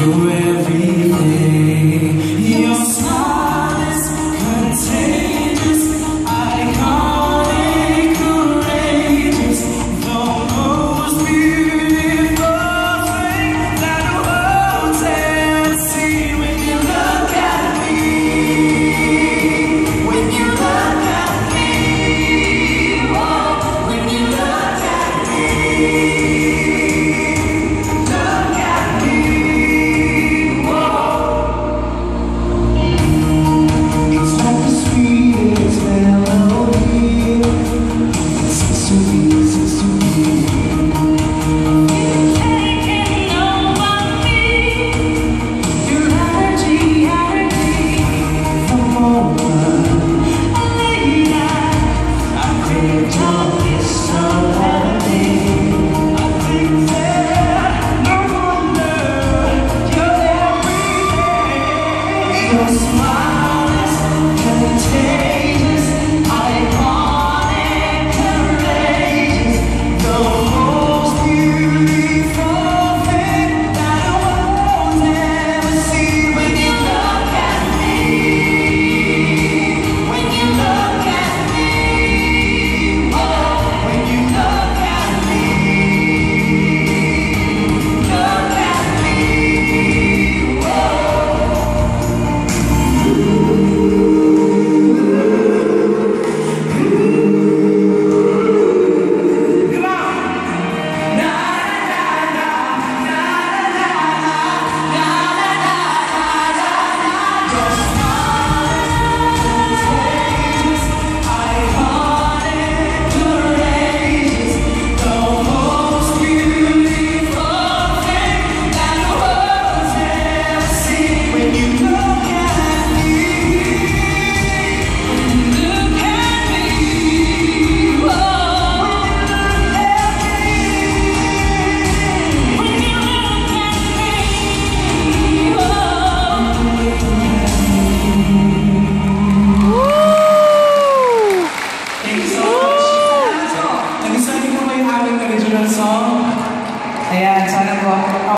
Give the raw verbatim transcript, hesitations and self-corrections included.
You're everything. Your smile is contagious, iconic, courageous, the most beautiful thing that the world's ever seen. When you look at me, when you look at me, oh, when you look at me, look at me, whoa. It's like the sweetest melody. Listen to me, listen to me. You're taking over me. Your energy, energy. The moment I lay down, I crave your kiss so heavily. I think that no wonder you're everything. Your smile is contagious, iconic, courageous, the most beautiful thing that the world's ever seen. When you look at me, when you look at me, oh, when you look at me, look at me, whoa. Come on! Na na na na na na na na na na. Your smile is contagious, iconic, courageous, the most beautiful thing that the world's ever seen. When you look at me, when you look at me, whoa. When you look at me, whoa. Thank you so much. Nagustuhan niyo po ba yung aming original song? Ayan, sana po